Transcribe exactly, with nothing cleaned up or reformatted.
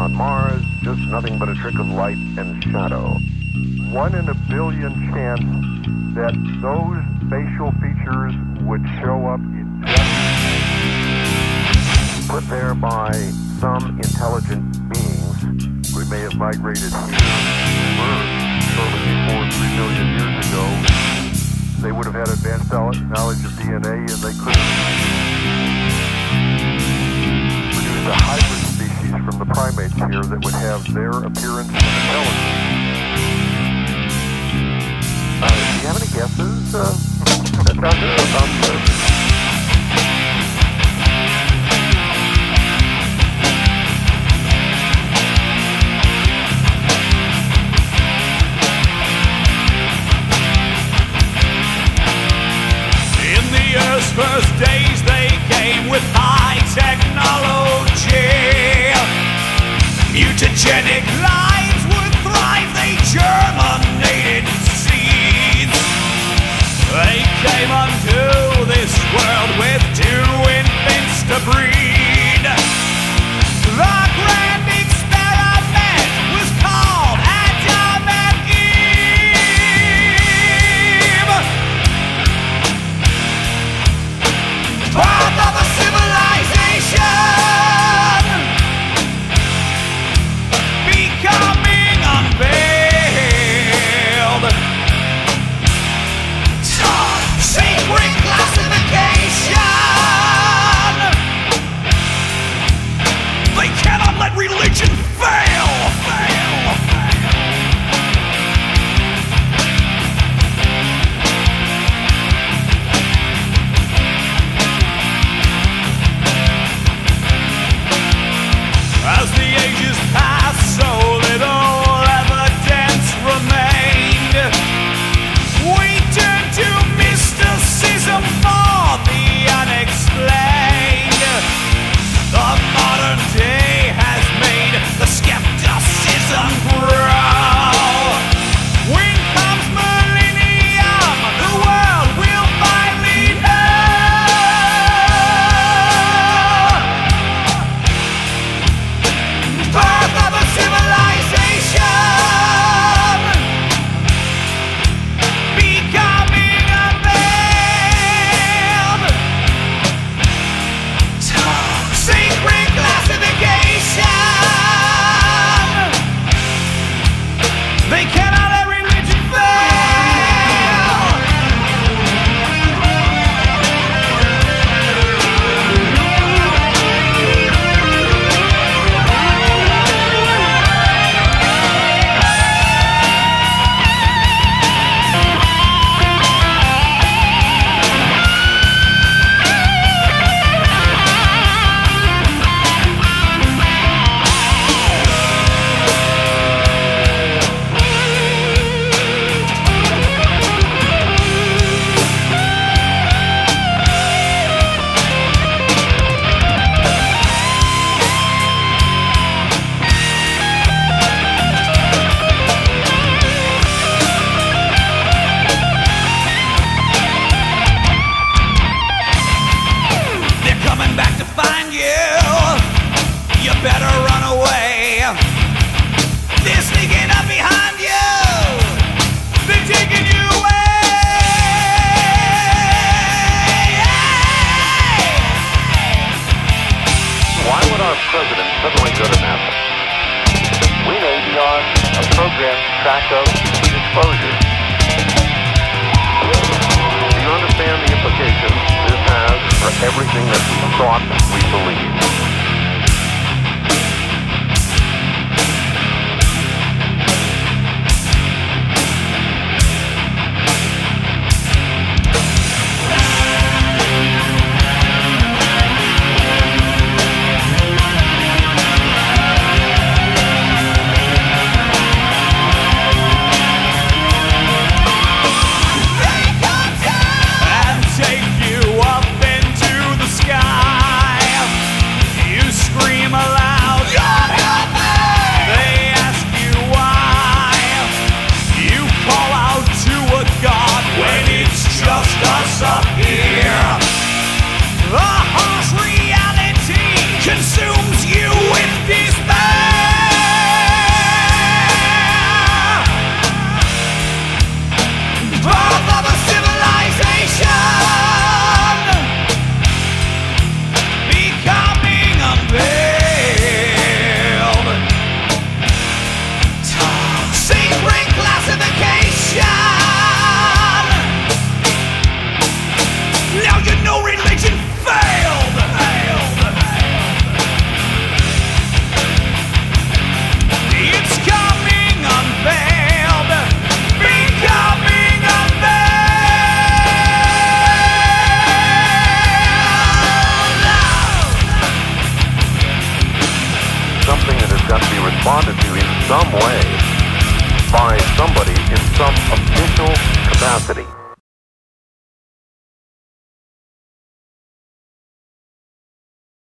on Mars, just nothing but a trick of light and shadow. One in a billion chance that those facial features would show up in just put there by some intelligent beings who may have migrated here to Earth shortly before three million years ago. They would have had advanced knowledge of D N A, and they could have produced a hybrid species from the primates here that would have their appearance and intelligence. Uh, do you have any guesses, uh, Doctor, about this? First days they came with high technology. Mutagenic lines would thrive, they germinated seeds. They came unto this world with two infants to breed. The grand experiment was called Adam and Eve. Birth of a civilization becoming unveiled. Secret classification. They cannot let religion fail. Fail. As the ages passed, so little evidence remained. We turned to mysticism for the unexplained. The modern day has made the skepticism grow. When comes millennium, the world will finally know. Birth of a civilization becoming unveiled. Secret classification. They cannot let religion fail. They're coming back to find you. You better run away. They're sneaking up behind you. They're taking you away. Why would our president suddenly go to NASA? We may be on a program track of exposure. Do you understand the implications this has for everything that we thought we believed? way by somebody in some official capacity.